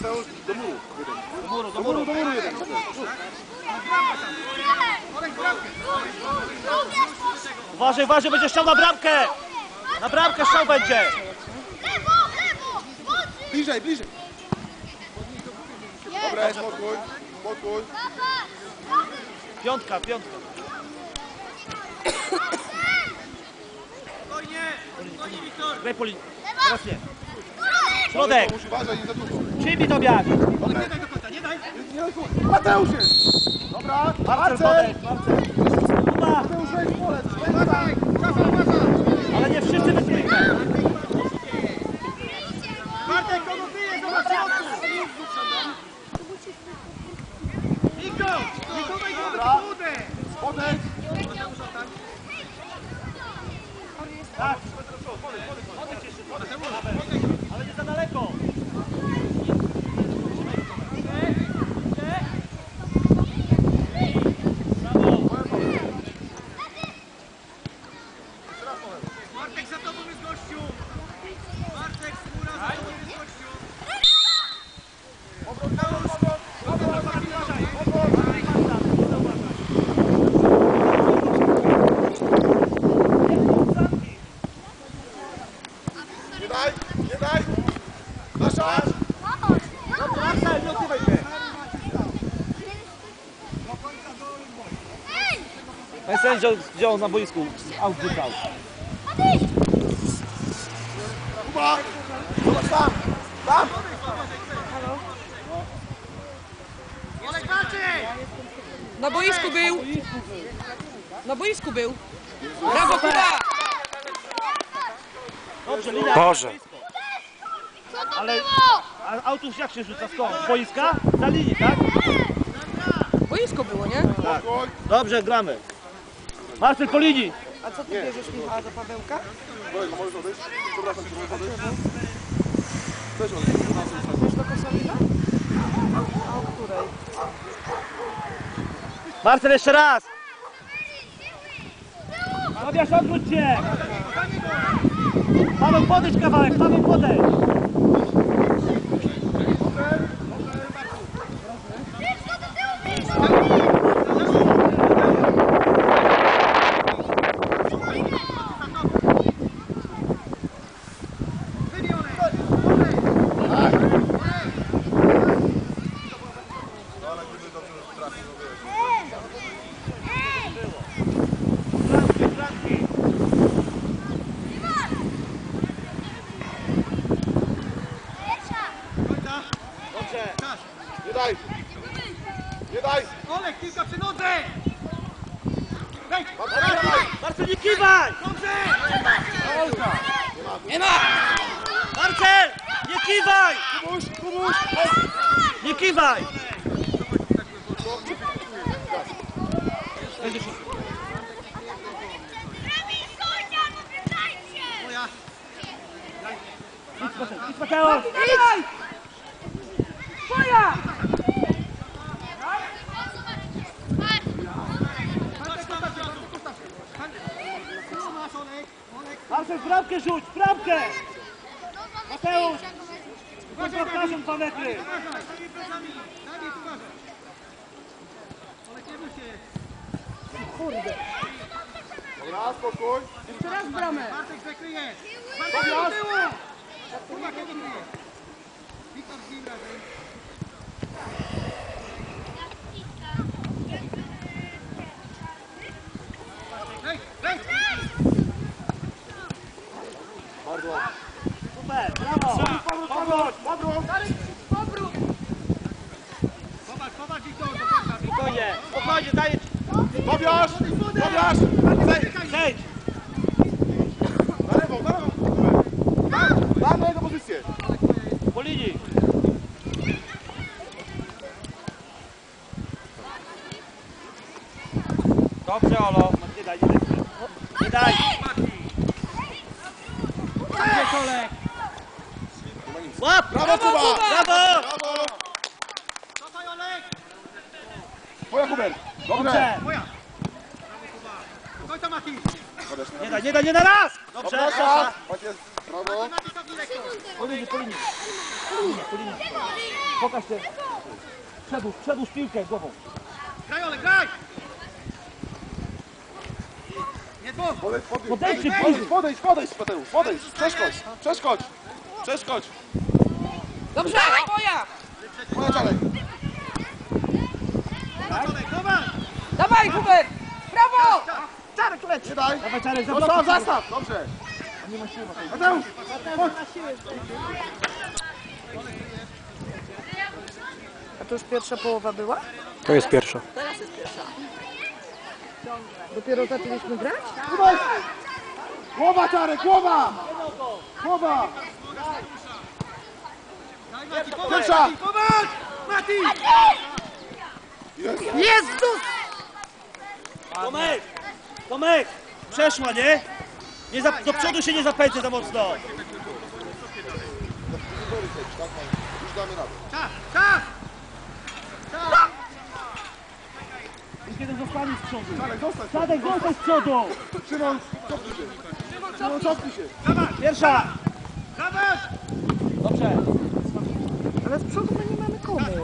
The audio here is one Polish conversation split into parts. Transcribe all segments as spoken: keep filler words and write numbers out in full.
Mateusz, do muru. Do muru, do muru, do muru jeden. Uważaj, uważaj, będzie strzał na bramkę! Na bramkę strzał będzie! Bliżej, bliżej. Dobra, spokój, spokój. Piątka, piątka. Graj po linii. Teraz nie. Środek. Uważaj, nie za dużo. Przyjmij to bieg. Nie daj do końca, nie daj. Mateusz jest. Dobra, Marcel, podejdź, Marcel. Kuba. Mateusz, wejdź w pole. Ale nie wszyscy wytykamy. Bartek, kogo wyje, zobacz środku! Niko! Niko, daj go do budę! Podejdź. Tak. Podejdź jeszcze, podejdź. Ale nie za daleko. Bartek, za tobą jest gościu! Bartek, skóra, za tobą jest gościu! Nie daj, nie daj. Nasza. Marcel, nie odzywaj się. Pan sędzia wziął na boisku, aut rzucał. Kuba. Zobacz tam. Tam. Olek, walczy! Na boisku był! Na boisku był! Brawo, Kuba! Dobrze, linia. Boże. Ale a autów jak się rzuca? Skąd? Z boiska? Za linii, tak? Boisko było, nie? Spokój. Dobrze, gramy. Marcel po linii. A co ty bierzesz, Michała, do Pawełka? Kolego, możesz odejść? Przepraszam, czy możesz odejść? Weź odejść. Chcesz do Koszalina? A o której? Marcel, jeszcze raz. Fabiasz, odwróć się. Paweł, podejdź kawałek, Paweł, podejdź. Nie daj. Nie daj. Olek, kilka przy nodze! Daj! Marcel, nie kiwaj. Dobrze! Nie ma! Marcel, nie kiwaj. Kubuś, Kubuś. Nie kiwaj. Moja! Idź, Mateusz. Idź! Twoja! Masz, Olek! Olek! Marcel, w bramkę rzuć, w bramkę. Mateusz. Chodź bramkarzem dwa metry. Uważaj! Stawi plecami! Dawid, uważaj! Olek, nie bój się! Dobra, spokój. Jeszcze raz bramę! Bartek zakryje! Bartek do tyłu! Kurwa, kiedy kryje? Wiktor z nim razem. Hej, hej! Bardzo. Super, brawo. Powrót, powrót. Powrót! Popatrz, popatrz, Wiktor, do końca! Spokojnie, spokojnie, daj. Tobiasz, Tobiasz. Zejdź. Na lewo, na lewo. Dam na jego pozycję. Po linii. Dobrze, Olo. Nie daj, nie daj. Nie daj. Gdzie Olek? Łap. Brawo, Kuba. Brawo. Brawo. Cofaj, Olek! Twoja, Hubert. Dobrze. Dobrze. Moja! Brawo, Kuba! Do końca, Mati! Nie daj, nie daj, nie na raz. Dobrze, Dobra, Sasza. tak jest. Brawo. Mati, cofnij lekko! Po linii, po linii. Pokaż się. Przedłuż, przedłuż piłkę głową. Graj, Olek, graj! Nie dwóch! Podejdź, podejdź, Podejdźcie podejdź, bliżej. podejdź, podejdź, Mateusz, podejdź, przeszkodź, przeszkodź, przeszkodź. Dobrze, moja! Moja Czarek. Olek, zobacz! Dawaj, Hubert! Brawo! Czarek leci. Nie daj. Dawaj Czarek, za Zostaw, blokiem. zastaw, dobrze. Nie ma siły. Mateusz, A to już pierwsza połowa była? To jest pierwsza. Teraz jest pierwsza. Dopiero zaczęliśmy grać? tutaj. Głowa, Czarek, głowa. Głowa. Pierwsza. Zobacz! Mati! Jest. Jezus! Tomek! Tomek! Przeszła, nie? Nie za, do przodu się nie zapędzę za mocno. Już damy radę. Czas! Czas! Już jeden zostanie z przodu. Czarek, zostań. Sadek, zostań z przodu. Szymon, cofnij się. Szymon, cofnij się. Pierwsza. Zobacz! Dobrze. Ale z przodu my nie mamy komu.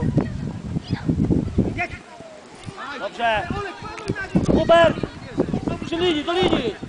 Dobrze. Olek, panuj na nim! Hubert! Przy linii, do linii.